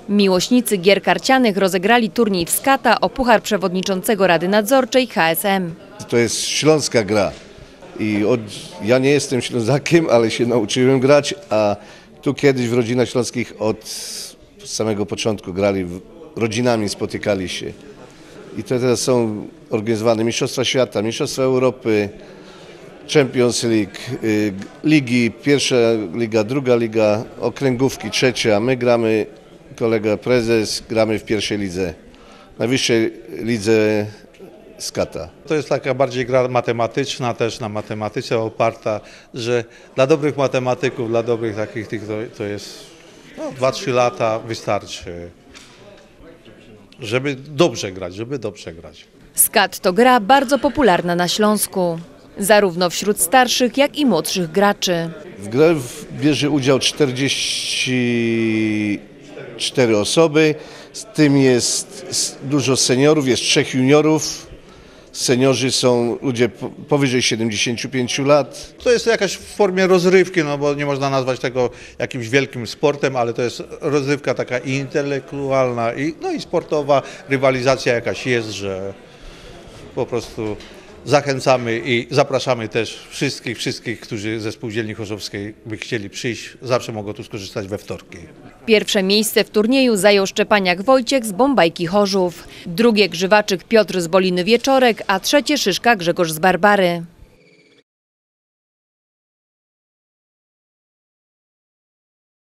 Miłośnicy gier karcianych rozegrali turniej w skata o puchar przewodniczącego Rady Nadzorczej HSM. To jest śląska gra i ja nie jestem Ślązakiem, ale się nauczyłem grać, a tu kiedyś w rodzinach śląskich od samego początku grali, rodzinami spotykali się. I to teraz są organizowane Mistrzostwa Świata, Mistrzostwa Europy, Champions League, ligi, pierwsza liga, druga liga, okręgówki, trzecia. My gramy, kolega prezes, gramy w pierwszej lidze, najwyższej lidze skata. To jest taka bardziej gra matematyczna, też na matematyce oparta, że dla dobrych matematyków, dla dobrych takich to jest 2-3 lata wystarczy, żeby dobrze grać. Skat to gra bardzo popularna na Śląsku, zarówno wśród starszych, jak i młodszych graczy. W grze bierze udział 44 osoby, z tym jest dużo seniorów, jest 3 juniorów. Seniorzy są ludzie powyżej 75 lat. To jest jakaś w formie rozrywki, no bo nie można nazwać tego jakimś wielkim sportem, ale to jest rozrywka taka i intelektualna, i sportowa, rywalizacja jakaś jest, że po prostu zachęcamy i zapraszamy też wszystkich, którzy ze Spółdzielni Chorzowskiej by chcieli przyjść, zawsze mogą tu skorzystać we wtorki. Pierwsze miejsce w turnieju zajął Szczepaniak Wojciech z Bombajki Chorzów, drugie Grzywaczyk Piotr z Boliny Wieczorek, a trzecie Szyszka Grzegorz z Barbary.